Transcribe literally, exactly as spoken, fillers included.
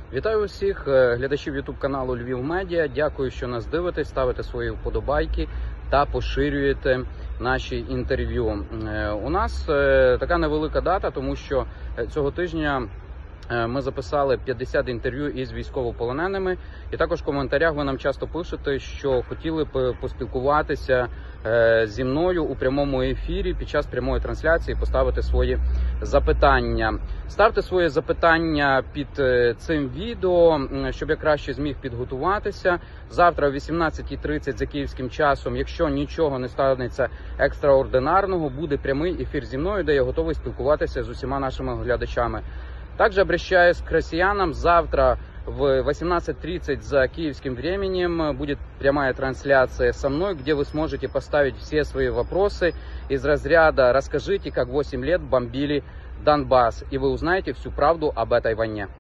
Вітаю усіх глядачів ютуб каналу Львів Медіа. Дякую, що нас дивитесь, ставите свої вподобайки та поширюєте наші інтерв'ю. У нас така невелика дата, тому що цього тижня ми записали п'ятдесят інтерв'ю із військовополоненими. І також в коментарях ви нам часто пишете, що хотіли б поспілкуватися зі мною у прямому ефірі під час прямої трансляції, поставити свої запитання. Ставте свої запитання під цим відео, щоб я краще зміг підготуватися. Завтра о вісімнадцятій тридцять за київським часом, якщо нічого не станеться екстраординарного, буде прямий ефір зі мною, де я готовий спілкуватися з усіма нашими глядачами. Также обращаюсь к россиянам. Завтра в восемнадцать тридцать за киевским временем будет прямая трансляция со мной, где вы сможете поставить все свои вопросы из разряда «Расскажите, как восемь лет бомбили Донбасс», и вы узнаете всю правду об этой войне.